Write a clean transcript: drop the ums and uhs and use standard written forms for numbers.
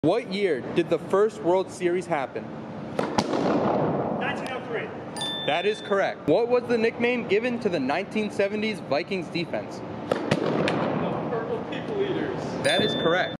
What year did the first World Series happen? 1903. That is correct. What was the nickname given to the 1970s Vikings defense? The Purple People Eaters. That is correct.